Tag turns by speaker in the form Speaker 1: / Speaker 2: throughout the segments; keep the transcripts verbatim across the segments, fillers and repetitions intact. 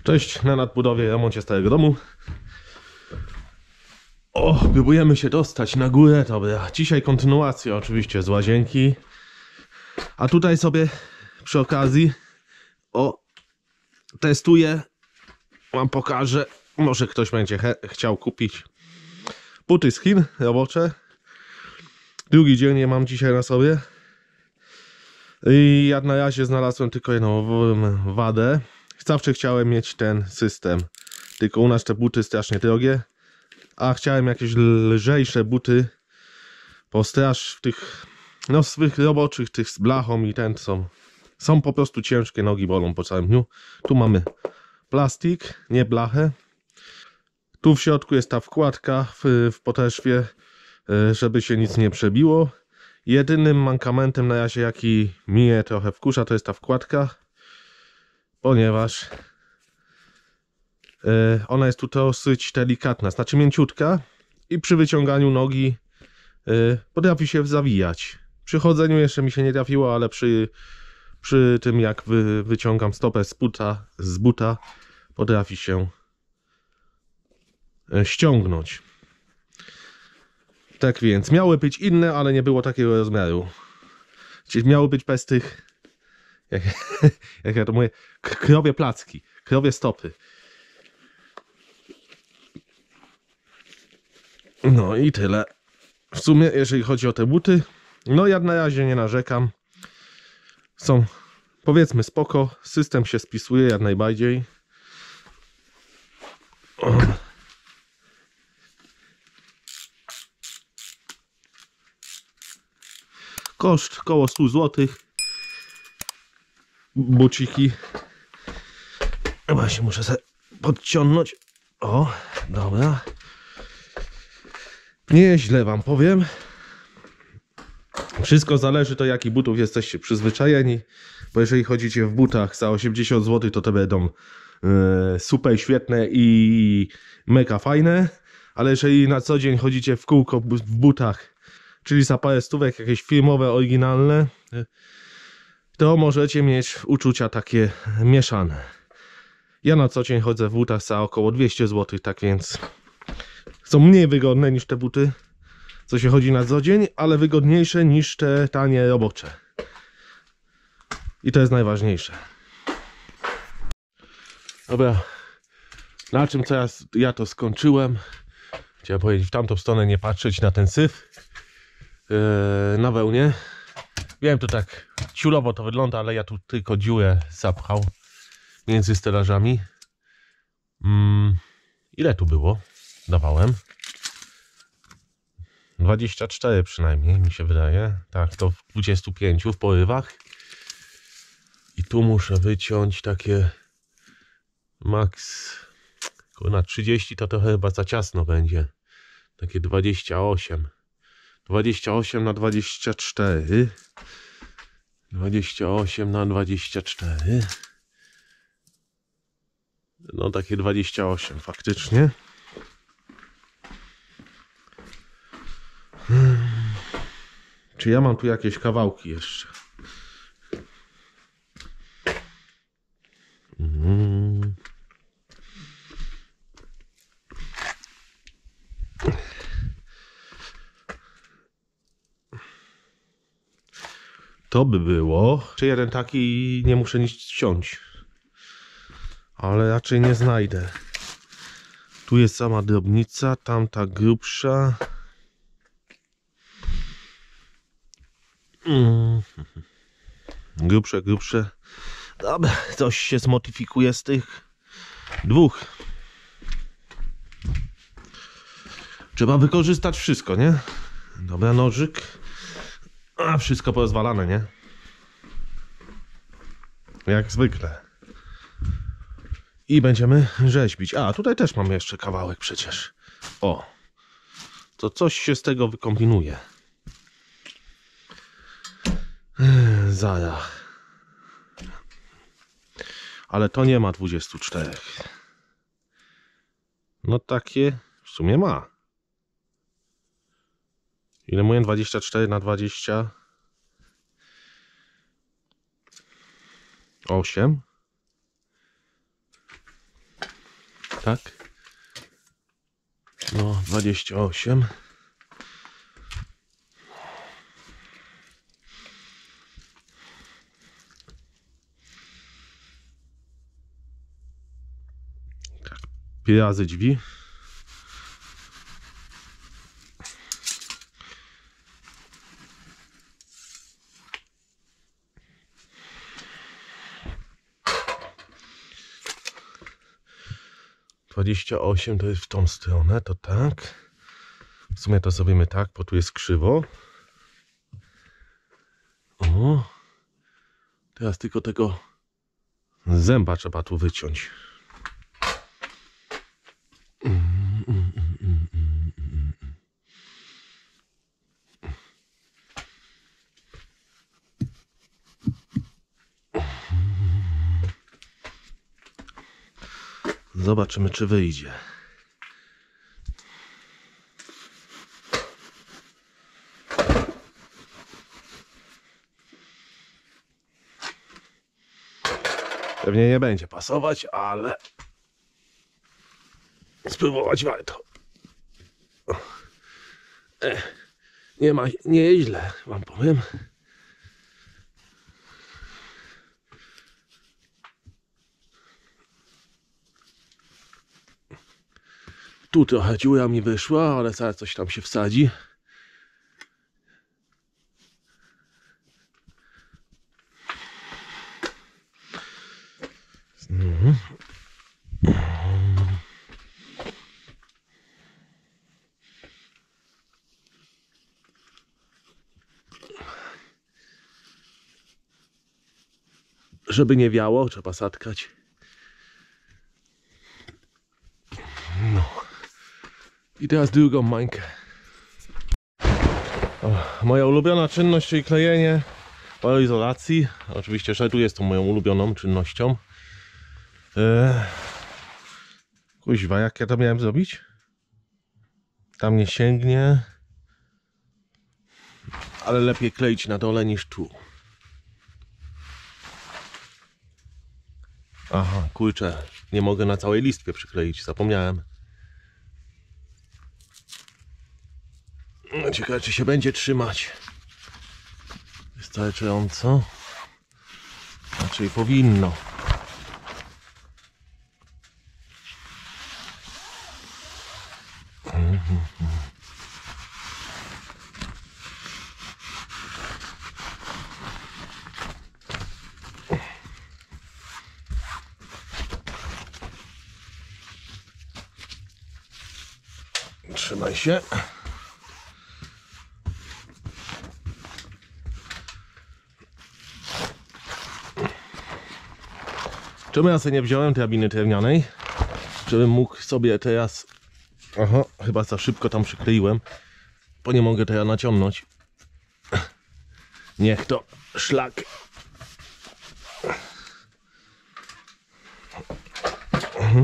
Speaker 1: Cześć, na nadbudowie, remoncie starego domu. O, próbujemy się dostać na górę, dobra. Dzisiaj kontynuacja oczywiście z łazienki. A tutaj sobie przy okazji, o, testuję, wam pokażę, może ktoś będzie chciał kupić buty z Chin robocze. Drugi dzień je mam dzisiaj na sobie. I ja na razie znalazłem tylko jedną wadę. Zawsze chciałem mieć ten system, tylko u nas te buty strasznie drogie, a chciałem jakieś lżejsze buty, bo straż w tych, no swych roboczych, tych z blachą i ten są, są po prostu ciężkie, nogi bolą po całym dniu. Tu mamy plastik, nie blachę. Tu w środku jest ta wkładka w, w podeszwie, żeby się nic nie przebiło. Jedynym mankamentem na razie, jaki mnie trochę wkurza, to jest ta wkładka, ponieważ yy, ona jest tu dosyć delikatna, znaczy mięciutka i przy wyciąganiu nogi yy, potrafi się zawijać. Przy chodzeniu jeszcze mi się nie trafiło, ale przy, przy tym jak wy, wyciągam stopę z buta, z buta potrafi się yy, ściągnąć. Tak więc miały być inne, ale nie było takiego rozmiaru. Czyli miały być bez tych, jak, jak ja to mówię, krowie placki, krowie stopy. No i tyle. W sumie, jeżeli chodzi o te buty, no ja na razie nie narzekam. Są, powiedzmy, spoko. System się spisuje jak najbardziej. Koszt koło stu złotych. Buciki. Właśnie muszę sobie podciągnąć. O, dobra. Nieźle wam powiem. Wszystko zależy to, jakich butów jesteście przyzwyczajeni. Bo jeżeli chodzicie w butach za osiemdziesiąt złotych, to te będą yy, super świetne i mega fajne. Ale jeżeli na co dzień chodzicie w kółko w butach, czyli za parę stówek, jakieś firmowe, oryginalne, to możecie mieć uczucia takie mieszane. Ja na co dzień chodzę w butach za około dwieście złotych, tak więc są mniej wygodne niż te buty, co się chodzi na co dzień, ale wygodniejsze niż te tanie robocze. I to jest najważniejsze. Dobra, na czym teraz ja to skończyłem? Chciałem powiedzieć, w tamtą stronę nie patrzeć na ten syf. Yy, na wełnie. Wiem, to tak ciulowo to wygląda, ale ja tu tylko dziurę zapchał między stelażami. Hmm, ile tu było? Dawałem dwadzieścia cztery przynajmniej, mi się wydaje. Tak, to w dwudziestu pięciu w porywach. I tu muszę wyciąć takie max, na trzydzieści to to chyba za ciasno będzie. Takie dwadzieścia osiem. dwadzieścia osiem na dwadzieścia cztery. dwadzieścia osiem na dwadzieścia cztery. No takie dwadzieścia osiem faktycznie. Hmm. Czy ja mam tu jakieś kawałki jeszcze? Hmm. To by było. Czy jeden taki nie muszę nic ściąć. Ale raczej nie znajdę. Tu jest sama drobnica, tamta grubsza. Mm. Grubsze, grubsze. Dobra, coś się zmodyfikuje z tych dwóch. Trzeba wykorzystać wszystko, nie? Dobra, nożyk. A wszystko porozwalane, nie? Jak zwykle. I będziemy rzeźbić. A, tutaj też mam jeszcze kawałek przecież. O. To coś się z tego wykombinuje. Zara. Ale to nie ma dwudziestu czterech. No takie w sumie ma. Ile mówię? dwadzieścia cztery na dwadzieścia osiem. Tak? No, dwadzieścia osiem. Tak. Pi razy drzwi. dwadzieścia osiem to jest w tą stronę, to tak. W sumie to zrobimy tak, bo tu jest krzywo. O. Teraz tylko tego zęba trzeba tu wyciąć. Zobaczymy, czy wyjdzie. Pewnie nie będzie pasować, ale spróbować warto. Ech, nie ma, nie jest źle, wam powiem. Tu trochę dziura mi wyszła, ale zaraz coś tam się wsadzi. Mhm. Żeby nie wiało, trzeba zatkać. No. I teraz drugą mańkę. O, moja ulubiona czynność, czyli klejenie poloizolacji. Oczywiście, że tu jest tą moją ulubioną czynnością. Eee, kuźwa, jak ja to miałem zrobić? Tam nie sięgnie. Ale lepiej kleić na dole niż tu. Aha, kurczę, nie mogę na całej listwie przykleić, zapomniałem. No, ciekawe, czy się będzie trzymać wystarczająco. Raczej powinno. Trzymaj się. Czemu ja sobie nie wziąłem drabiny drewnianej? Żebym mógł sobie teraz... Aha, chyba za szybko tam przykleiłem. Bo nie mogę teraz naciągnąć. Niech to szlak. Mhm.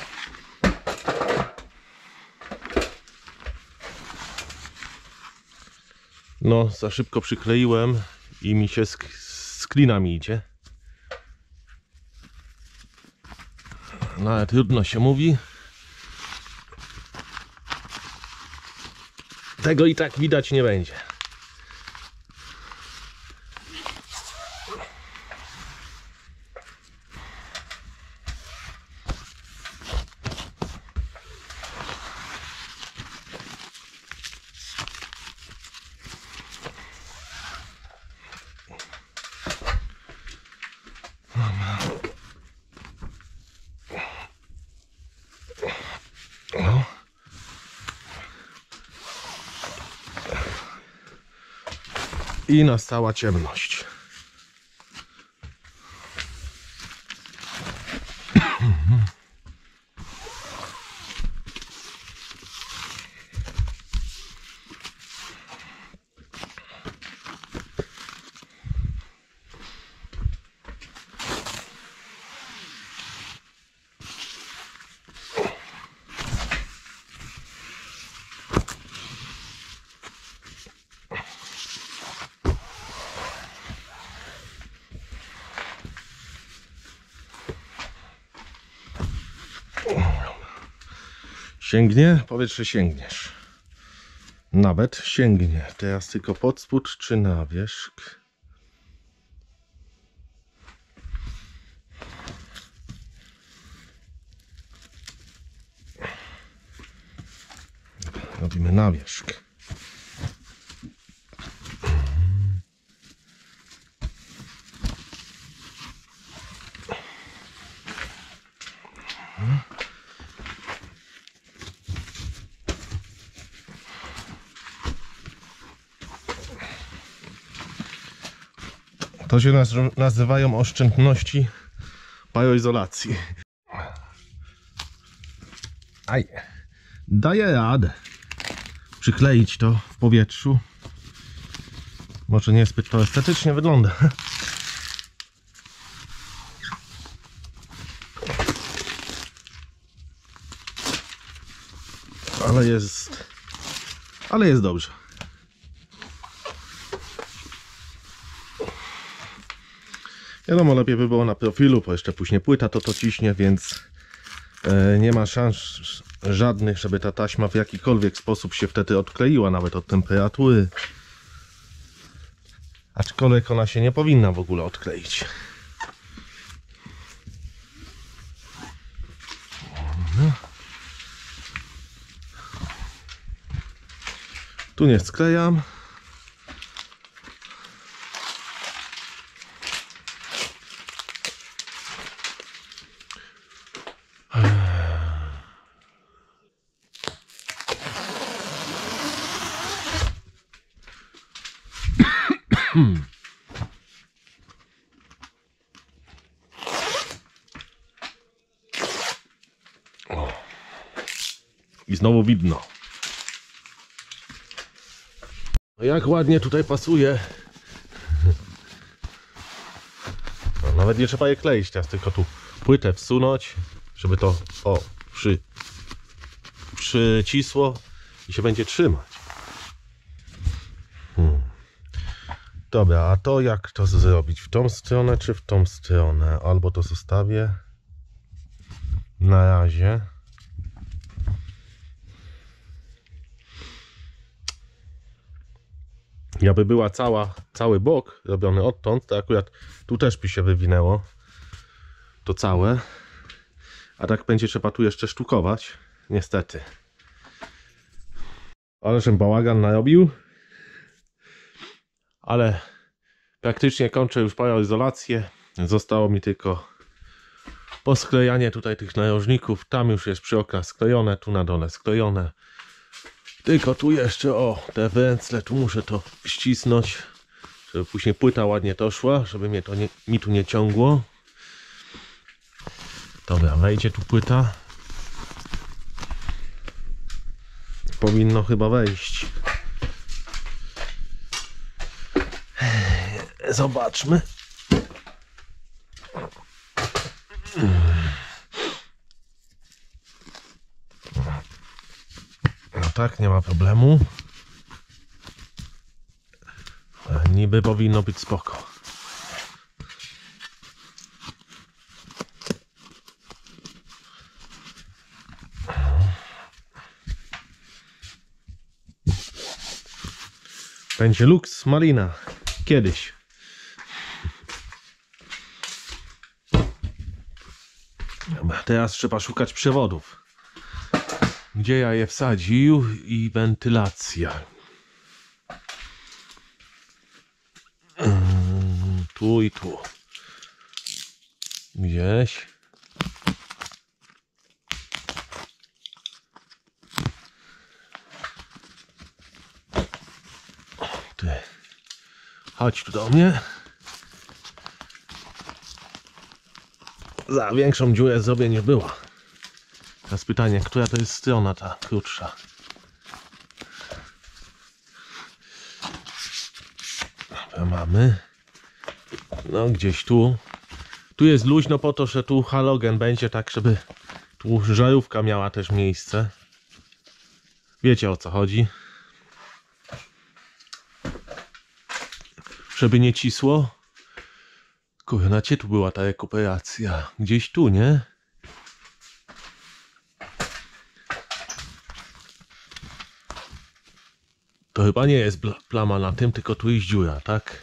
Speaker 1: No, za szybko przykleiłem i mi się z, z klinami idzie. No ale trudno się mówi. Tego i tak widać nie będzie. No. I nastała ciemność. Sięgnie? Powiedz, że sięgniesz. Nawet sięgnie. Teraz tylko pod spód czy na wierzch. Robimy na wierzch. To się naz nazywają oszczędności paleoizolacji. Aj, daję radę przykleić to w powietrzu. Może niezbyt to estetycznie wygląda. Ale jest... Ale jest dobrze. Wiadomo, lepiej by było na profilu, bo jeszcze później płyta to to ciśnie, więc e, nie ma szans żadnych, żeby ta taśma w jakikolwiek sposób się wtedy odkleiła, nawet od temperatury. Aczkolwiek ona się nie powinna w ogóle odkleić. No. Tu nie sklejam. Hmm. O. I znowu widno. No jak ładnie tutaj pasuje. No, nawet nie trzeba je kleić, teraz tylko tu płytę wsunąć, żeby to o, przy, przycisło i się będzie trzymać. Hmm. Dobra, a to jak to zrobić? W tą stronę czy w tą stronę? Albo to zostawię na razie. Jakby była cała, cały bok robiony odtąd, to akurat tu też by się wywinęło to całe. A tak będzie trzeba tu jeszcze sztukować. Niestety. Ale żem bałagan narobił. Ale praktycznie kończę już paleoizolację. Zostało mi tylko posklejanie tutaj tych narożników. Tam już jest przy oknach sklejone, tu na dole sklejone. Tylko tu jeszcze, o, te węzle, tu muszę to ścisnąć, żeby później płyta ładnie to szła, żeby mnie to nie, mi tu nie ciągło. Dobra, wejdzie tu płyta. Powinno chyba wejść. Zobaczmy. No tak, nie ma problemu. Niby powinno być spoko. Będzie Lux Marina. Kiedyś. Teraz trzeba szukać przewodów. Gdzie ja je wsadził i wentylacja. Tu i tu. Gdzieś. Ty. Chodź tu do mnie. Za większą dziurę zrobię niż była. Teraz pytanie, która to jest strona ta krótsza? Dobra, mamy. No gdzieś tu. Tu jest luźno po to, że tu halogen będzie tak, żeby tu żarówka miała też miejsce. Wiecie, o co chodzi. Żeby nie cisło. Kurna, gdzie tu była ta rekuperacja? Gdzieś tu, nie? To chyba nie jest plama na tym, tylko tu jest dziura, tak?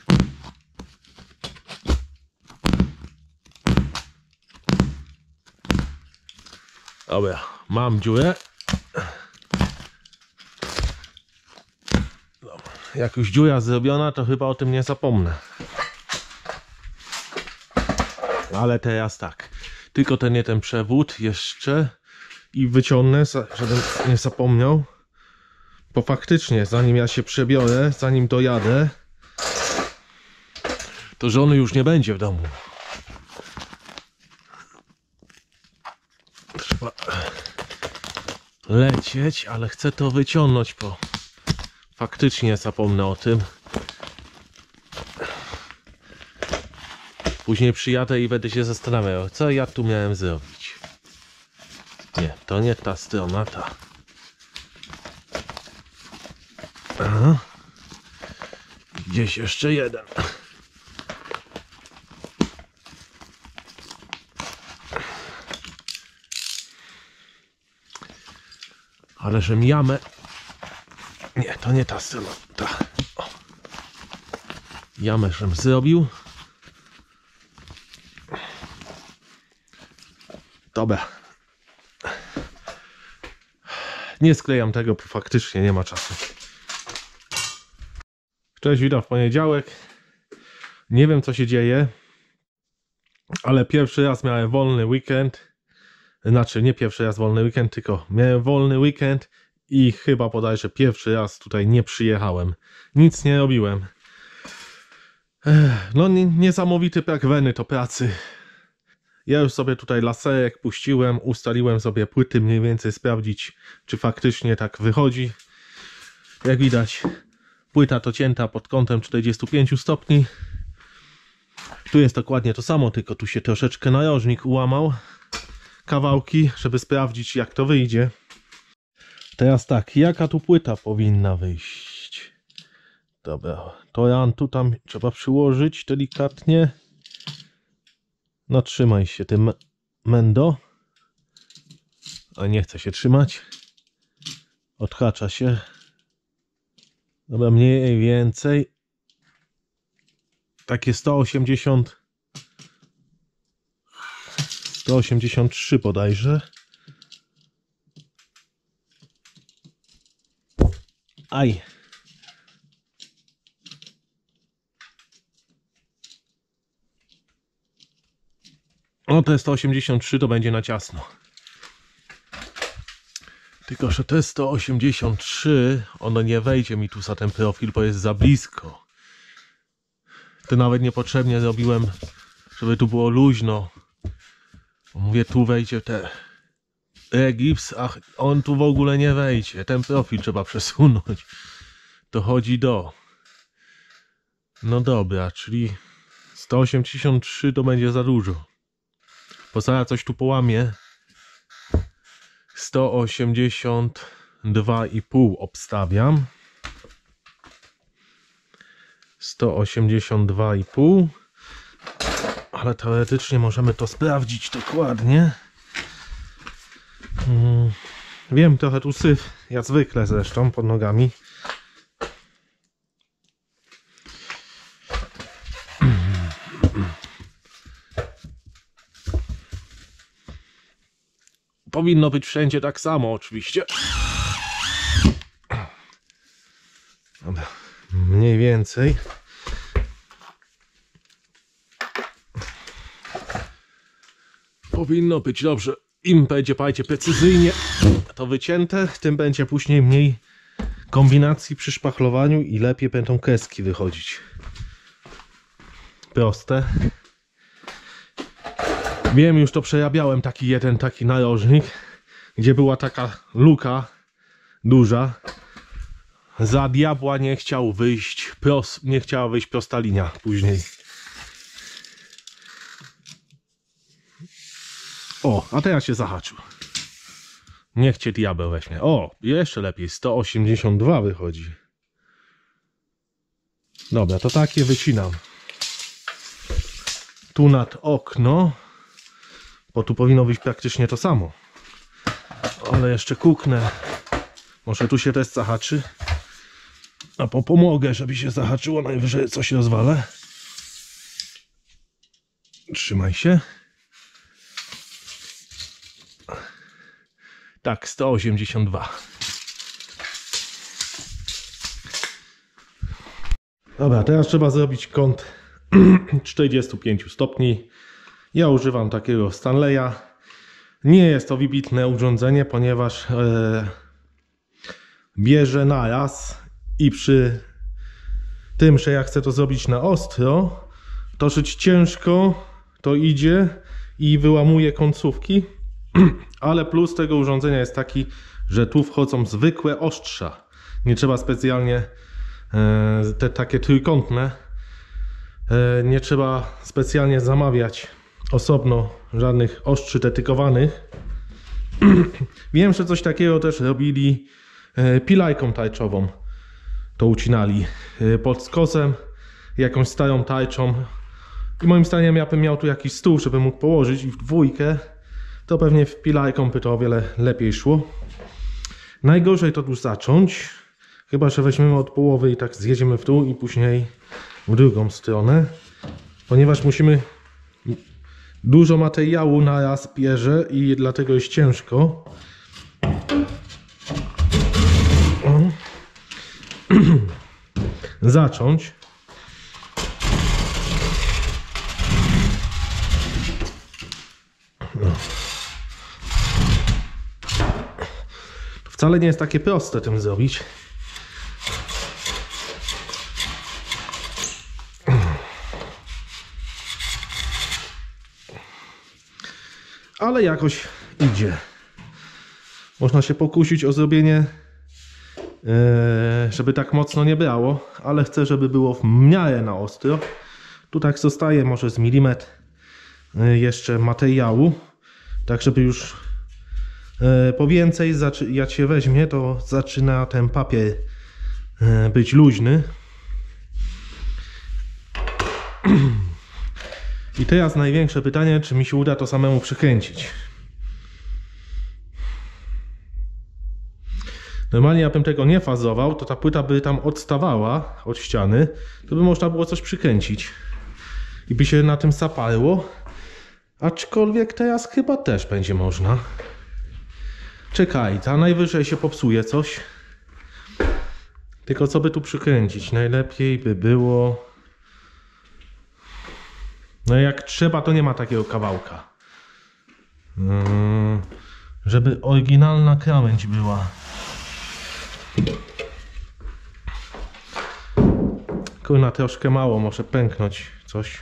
Speaker 1: Dobra, mam dziurę. Dobra. Jak już dziura zrobiona, to chyba o tym nie zapomnę. Ale teraz tak, tylko ten nie ten przewód jeszcze i wyciągnę, żebym nie zapomniał. Bo faktycznie, zanim ja się przebiorę, zanim dojadę, to żony już nie będzie w domu. Trzeba lecieć, ale chcę to wyciągnąć, bo faktycznie zapomnę o tym. Później przyjadę i będę się zastanawiał, co ja tu miałem zrobić. Nie, to nie ta strona, ta. Aha. Gdzieś jeszcze jeden. Ale żem jamę. Nie, to nie ta strona. Ta. O. Jamę żem zrobił. Dobra. Nie sklejam tego, bo faktycznie nie ma czasu. Cześć, witam w poniedziałek. Nie wiem, co się dzieje, ale pierwszy raz miałem wolny weekend. Znaczy, nie pierwszy raz wolny weekend, tylko miałem wolny weekend i chyba bodajże pierwszy raz tutaj nie przyjechałem. Nic nie robiłem. No, niesamowity brak weny to pracy. Ja już sobie tutaj laserek puściłem, ustaliłem sobie płyty mniej więcej, sprawdzić, czy faktycznie tak wychodzi. Jak widać, płyta to cięta pod kątem czterdziestu pięciu stopni. Tu jest dokładnie to samo, tylko tu się troszeczkę narożnik ułamał. Kawałki, żeby sprawdzić, jak to wyjdzie. Teraz tak, jaka tu płyta powinna wyjść? Dobra, to tu tam trzeba przyłożyć delikatnie. No trzymaj się tym, Mendo. A nie chce się trzymać. Odhacza się. Dobra, mniej więcej. Takie sto osiemdziesiąt. sto osiemdziesiąt trzy bodajże. Aj. O, te sto osiemdziesiąt trzy to będzie na ciasno. Tylko że te sto osiemdziesiąt trzy, ono nie wejdzie mi tu za ten profil, bo jest za blisko. To nawet niepotrzebnie zrobiłem, żeby tu było luźno. Mówię, tu wejdzie te gips, a on tu w ogóle nie wejdzie. Ten profil trzeba przesunąć. To chodzi do. No dobra, czyli sto osiemdziesiąt trzy to będzie za dużo. Bo zaraz coś tu połamie. sto osiemdziesiąt dwa i pół obstawiam. sto osiemdziesiąt dwa i pół. Ale teoretycznie możemy to sprawdzić dokładnie. Hmm. Wiem, trochę tu syf, jak zwykle zresztą, pod nogami. Powinno być wszędzie tak samo, oczywiście. Dobra, mniej więcej. Powinno być dobrze. Im będzie, pajcie, precyzyjnie to wycięte, tym będzie później mniej kombinacji przy szpachlowaniu i lepiej będą kreski wychodzić. Proste. Wiem, już to przerabiałem, taki jeden taki narożnik, gdzie była taka luka duża. Za diabła nie chciał wyjść, pros, nie chciała wyjść prosta linia później. O, a teraz się zahaczył. Niech cię diabeł weźmie. O, jeszcze lepiej, sto osiemdziesiąt dwa wychodzi. Dobra, to takie wycinam. Tu nad okno, bo tu powinno być praktycznie to samo. Ale jeszcze kuknę. Może tu się też zahaczy. A po pomogę, żeby się zahaczyło, najwyżej coś rozwalę. Trzymaj się. Tak, sto osiemdziesiąt dwa. Dobra, teraz trzeba zrobić kąt czterdzieści pięć stopni. Ja używam takiego Stanleya. Nie jest to wybitne urządzenie, ponieważ e, bierze naraz i przy tym, że ja chcę to zrobić na ostro, dosyć ciężko to idzie i wyłamuje końcówki. Ale plus tego urządzenia jest taki, że tu wchodzą zwykłe ostrza. Nie trzeba specjalnie e, te takie trójkątne e, nie trzeba specjalnie zamawiać osobno żadnych ostrzy dedykowanych. Wiem, że coś takiego też robili e, pilajką tarczową. To ucinali e, pod skosem jakąś starą tarczą. I moim zdaniem ja bym miał tu jakiś stół, żeby mógł położyć i w dwójkę to pewnie w pilajką by to o wiele lepiej szło. Najgorzej to tu zacząć, chyba że weźmiemy od połowy i tak zjedziemy w dół i później w drugą stronę, ponieważ musimy dużo materiału na raz bierze i dlatego jest ciężko. Zacząć. No. To wcale nie jest takie proste tym zrobić. Ale jakoś idzie. Można się pokusić o zrobienie, żeby tak mocno nie brało, ale chcę, żeby było w miarę na ostro. Tu tak zostaje może z milimetr jeszcze materiału, tak żeby już po więcej jak się weźmie, to zaczyna ten papier być luźny. I teraz największe pytanie, czy mi się uda to samemu przykręcić. Normalnie ja bym tego nie fazował, to ta płyta by tam odstawała od ściany, to by można było coś przykręcić i by się na tym saparło. Aczkolwiek teraz chyba też będzie można. Czekaj, ta najwyżej się popsuje coś. Tylko co by tu przykręcić? Najlepiej by było... No jak trzeba, to nie ma takiego kawałka. Hmm, żeby oryginalna krawędź była. Kurna, troszkę mało, może pęknąć coś.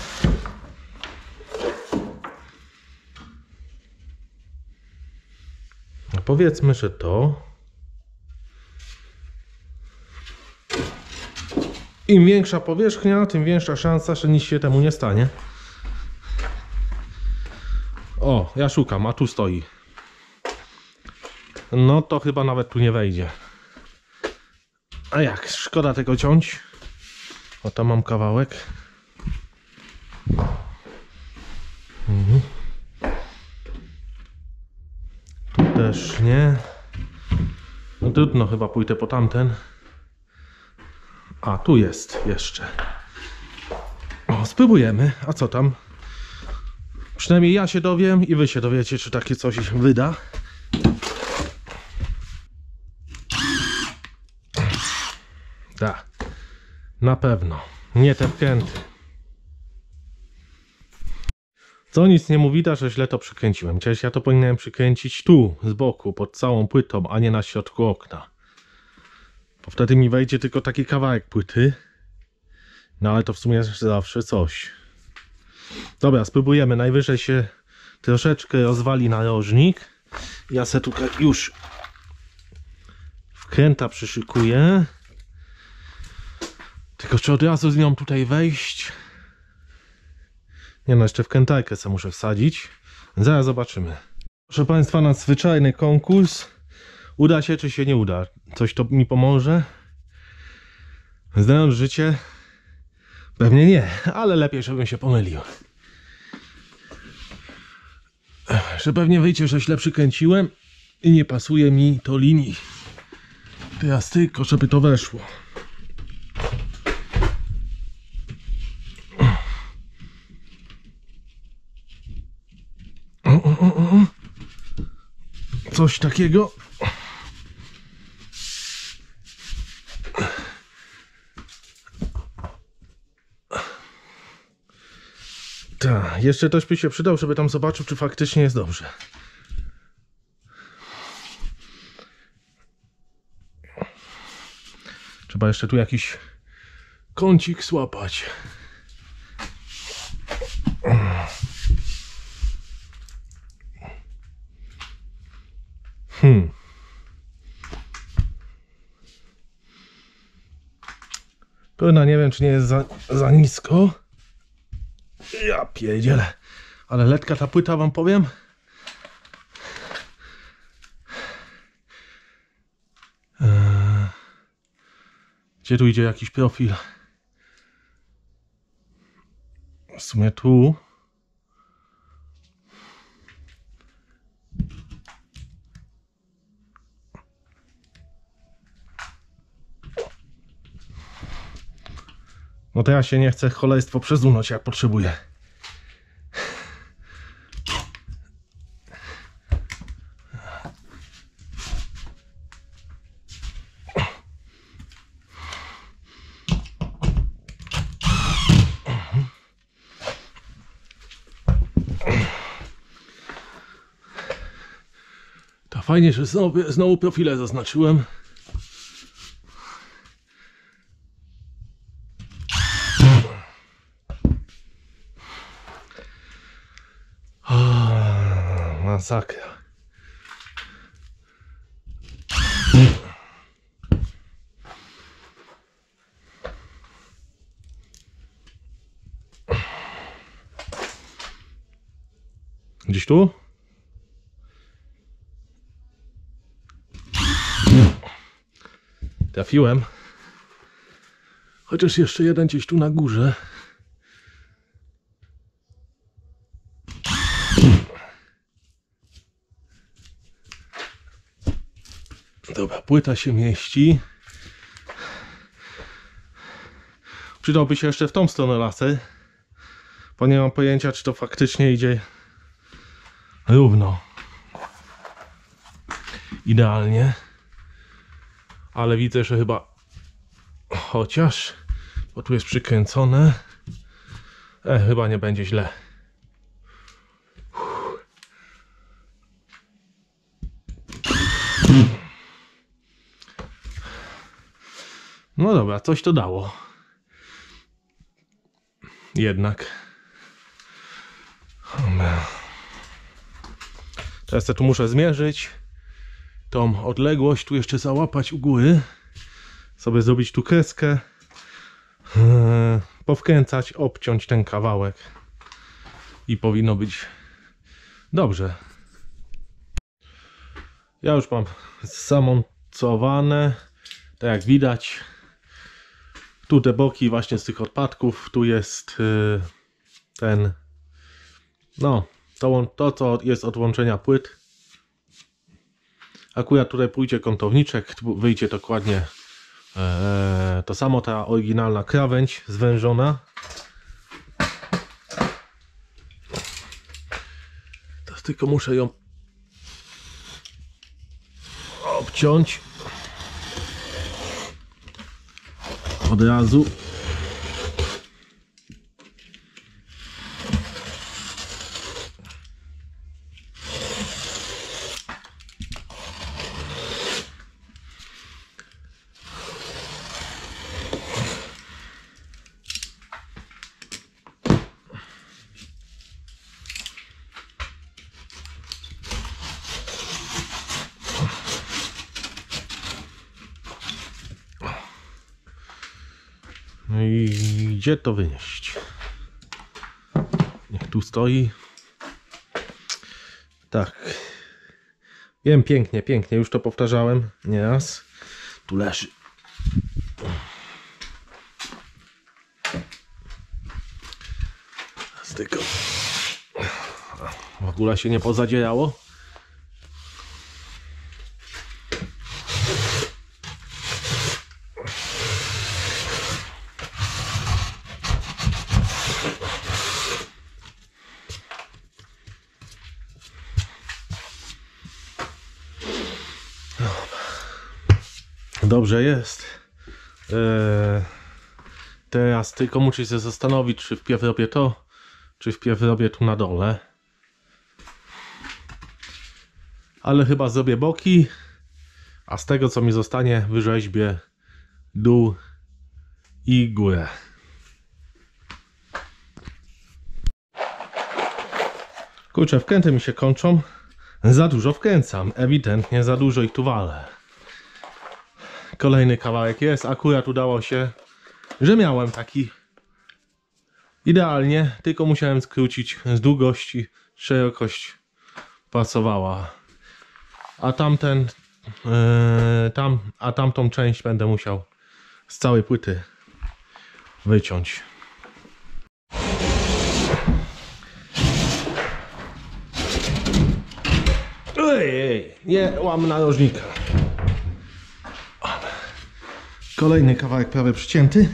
Speaker 1: No powiedzmy, że to. Im większa powierzchnia, tym większa szansa, że nic się temu nie stanie. O, ja szukam, a tu stoi. No to chyba nawet tu nie wejdzie. A jak? Szkoda tego ciąć. O, tam mam kawałek. Mhm. Tu też nie. No trudno, chyba pójdę po tamten. A, tu jest jeszcze. O, spróbujemy. A co tam? Przynajmniej ja się dowiem i wy się dowiecie, czy takie coś wyda. Tak. Na pewno. Nie te wkręty. Co nic nie mówi, że źle to przykręciłem. Przecież ja to powinienem przykręcić tu, z boku, pod całą płytą, a nie na środku okna. Bo wtedy mi wejdzie tylko taki kawałek płyty. No ale to w sumie zawsze coś. Dobra, spróbujemy. Najwyżej się troszeczkę rozwali narożnik. Ja se tutaj już wkręta przyszykuję. Tylko czy od razu z nią tutaj wejść? Nie no, jeszcze wkrętarkę sobie muszę wsadzić. Zaraz zobaczymy. Proszę Państwa, nadzwyczajny konkurs. Uda się, czy się nie uda? Coś to mi pomoże? Znając życie, pewnie nie, ale lepiej, żebym się pomylił. Że pewnie wyjdzie, że źle przykręciłem i nie pasuje mi to linii. Teraz tylko, żeby to weszło. coś takiego. Tak, jeszcze ktoś by się przydał, żeby tam zobaczył, czy faktycznie jest dobrze. Trzeba jeszcze tu jakiś kącik złapać. Hmm. Pewna nie wiem, czy nie jest za, za nisko. Ja pierdzielę. Ale letka ta płyta, wam powiem. Eee, gdzie tu idzie jakiś profil? W sumie tu. No to ja się nie chcę cholerstwo przesunąć, jak potrzebuję. To fajnie, że znowu, znowu profile zaznaczyłem. Masakra. Gdzieś tu? Trafiłem. Chociaż jeszcze jeden gdzieś tu na górze. Dobra, płyta się mieści. Przydałby się jeszcze w tą stronę laser, bo nie mam pojęcia, czy to faktycznie idzie równo. Idealnie. Ale widzę, że chyba chociaż, bo tu jest przykręcone. E, chyba nie będzie źle. No dobra, coś to dało. Jednak. Teraz ja tu muszę zmierzyć tą odległość, tu jeszcze załapać u góry. Sobie zrobić tu kreskę. Yy, powkręcać, obciąć ten kawałek. I powinno być dobrze. Ja już mam zamontowane. Tak jak widać. Tu te boki właśnie z tych odpadków. Tu jest yy, ten... No, to, to co jest od łączenia płyt. Akurat tutaj pójdzie kątowniczek. Tu wyjdzie dokładnie yy, to samo, ta oryginalna krawędź zwężona. Teraz tylko muszę ją obciąć od razu. No i gdzie to wynieść? Niech tu stoi. Tak. Wiem, pięknie, pięknie. Już to powtarzałem nieraz. Tu leży. Tylko w ogóle się nie pozadzierało. Dobrze jest. Eee, teraz tylko muszę się zastanowić, czy wpierw robię to, czy wpierw robię tu na dole. Ale chyba zrobię boki, a z tego co mi zostanie wyrzeźbię dół i górę. Kurczę, wkręty mi się kończą. Za dużo wkręcam. Ewidentnie za dużo ich tu walę. Kolejny kawałek jest. Akurat udało się, że miałem taki idealnie, tylko musiałem skrócić z długości. Szerokość pasowała. A tamten yy, tam, a tamtą część będę musiał z całej płyty wyciąć. Ej, nie łam narożnika. Kolejny kawałek prawie przycięty.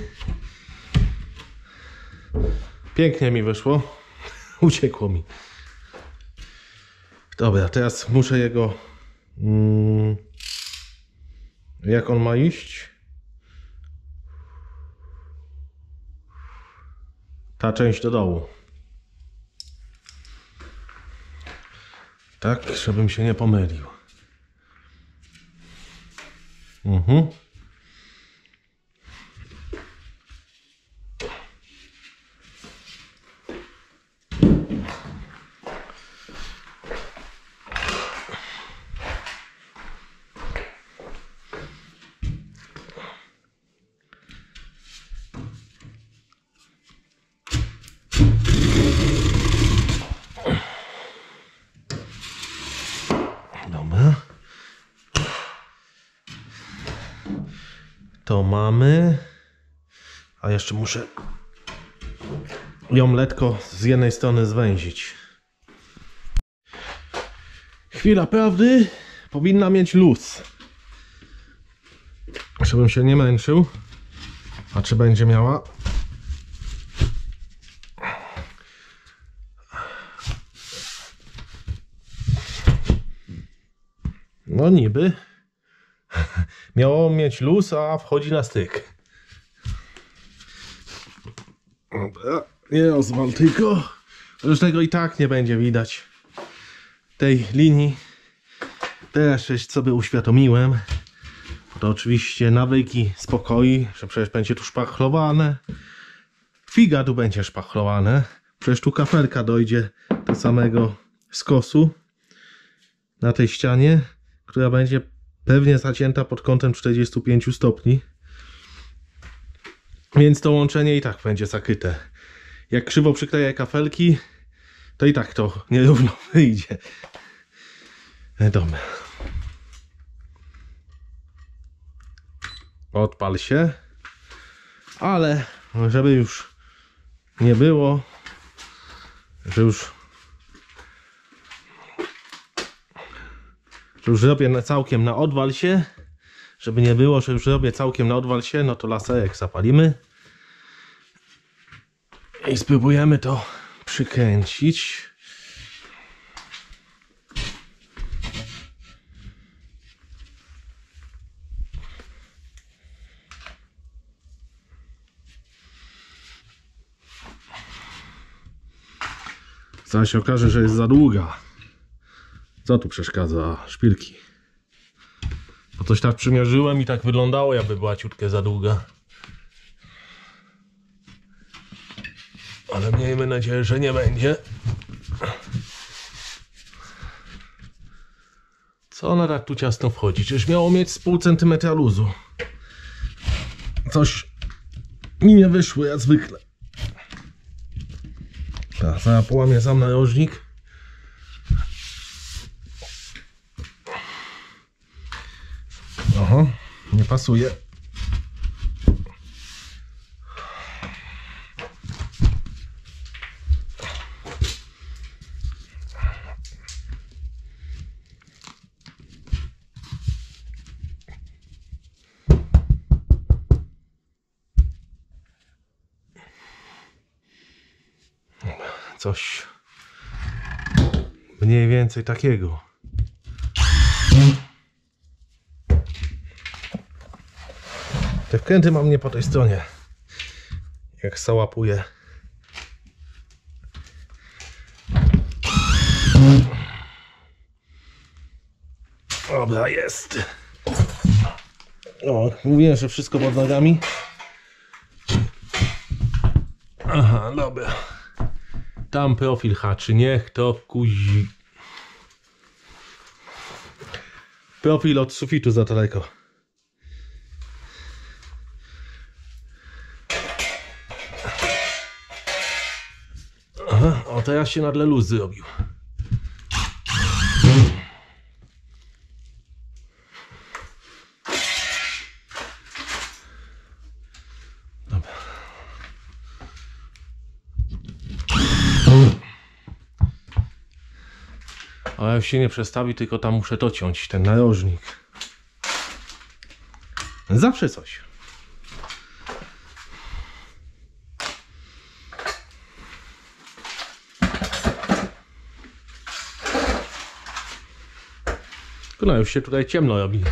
Speaker 1: Pięknie mi wyszło. Uciekło mi. Dobra, teraz muszę jego... Mm, jak on ma iść? Ta część do dołu. Tak, żebym się nie pomylił. Mhm. Dobra. To mamy. A jeszcze muszę ją lekko z jednej strony zwęzić. Chwila prawdy. Powinna mieć luz. Żebym się nie męczył. A czy będzie miała? No niby. Miało mieć luz, a wchodzi na styk. Dobra, nie rozwal tylko. Już tego i tak nie będzie widać. Tej linii. Teraz coś sobie uświadomiłem. To oczywiście nawyki spokoi, że przecież będzie tu szpachlowane. Figa tu będzie szpachlowane. Przecież tu kafelka dojdzie do samego skosu na tej ścianie, która będzie pewnie zacięta pod kątem czterdziestu pięciu stopni. Więc to łączenie i tak będzie zakryte. Jak krzywo przykleję kafelki, to i tak to nierówno wyjdzie. Dobra. Odpal się. Ale żeby już nie było, że już że już robię na całkiem na odwal się, żeby nie było, że już robię całkiem na odwal się, no to laserek zapalimy i spróbujemy to przykręcić. Zaraz się okaże, że jest za długa. Co tu przeszkadza? Szpilki. Bo coś tak przymierzyłem i tak wyglądało, jakby była ciutkę za długa. Ale miejmy nadzieję, że nie będzie. Co ona tak tu ciasno wchodzi? Czyż miało mieć z pół centymetra luzu? Coś mi nie wyszło jak zwykle. Tak, zaraz połamię sam narożnik. Aha, nie pasuje. Coś mniej więcej takiego. Wkręty mam nie po tej stronie. Jak załapuję. Dobra, jest. O, mówiłem, że wszystko pod nogami. Aha, dobra. Tam profil haczy, niech to kuzi. Profil od sufitu za daleko. Aha, o teraz się na tle luz zrobił. Dobra. Ale już się nie przestawi, tylko tam muszę to ciąć, ten narożnik. Zawsze coś. No już się tutaj ciemno robi.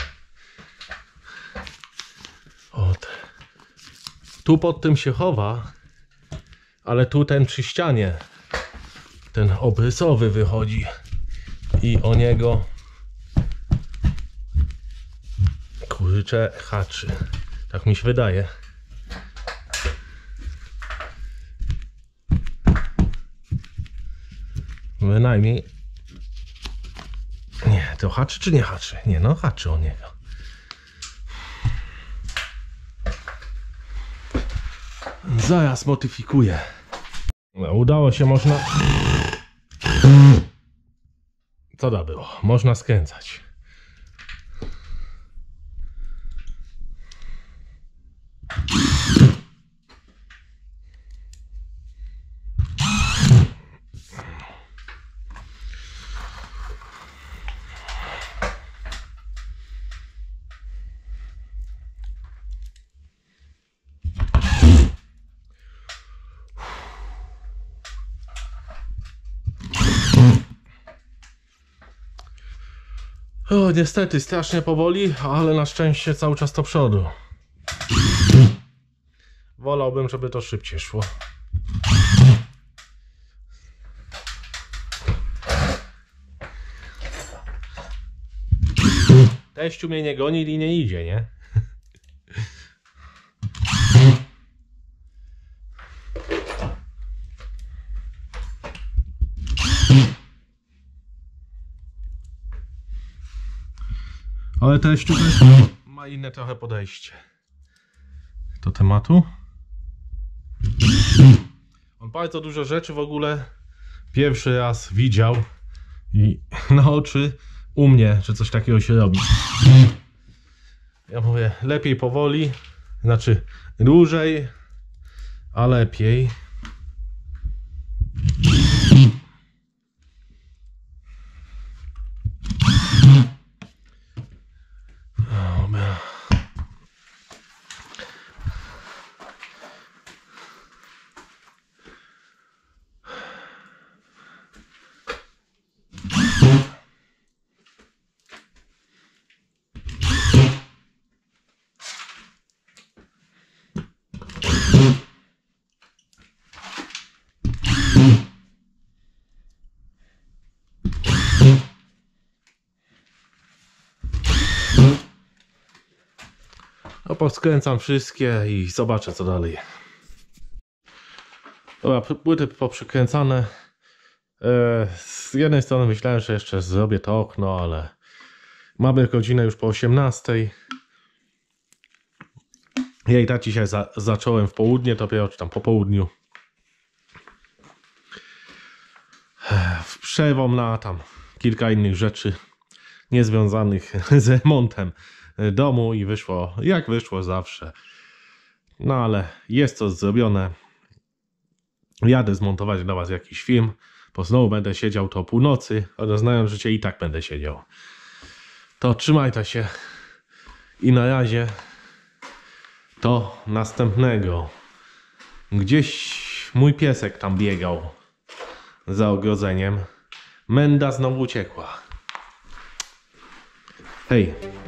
Speaker 1: Ot. Tu pod tym się chowa, ale tu ten przy ścianie, ten obrysowy wychodzi i o niego kurczę haczy. Tak mi się wydaje. Bynajmniej. Nie, to haczy czy nie haczy? Nie, no haczy o niego. Zaraz modyfikuję. No, udało się, można... Co da było? Można skręcać. O, niestety, strasznie powoli, ale na szczęście cały czas do przodu. Wolałbym, żeby to szybciej szło. Teściu mnie nie goni i nie idzie, nie? Ale teściu też ma inne trochę podejście do tematu. On bardzo dużo rzeczy w ogóle pierwszy raz widział i na oczy u mnie, że coś takiego się robi. Ja mówię, lepiej powoli, znaczy dłużej, a lepiej. No, poskręcam wszystkie i zobaczę, co dalej. Dobra, płyty poprzykręcane. Z jednej strony myślałem, że jeszcze zrobię to okno, ale mamy godzinę już po osiemnastej. Ja i tak dzisiaj za zacząłem w południe, dopiero czy tam po południu. W przerwą na tam kilka innych rzeczy niezwiązanych z remontem domu i wyszło jak wyszło zawsze. No ale jest to zrobione. Jadę zmontować dla was jakiś film, bo znowu będę siedział to o północy, ale znając życie i tak będę siedział. To trzymajcie się i na razie do następnego. Gdzieś mój piesek tam biegał za ogrodzeniem. Menda znowu uciekła. Hej.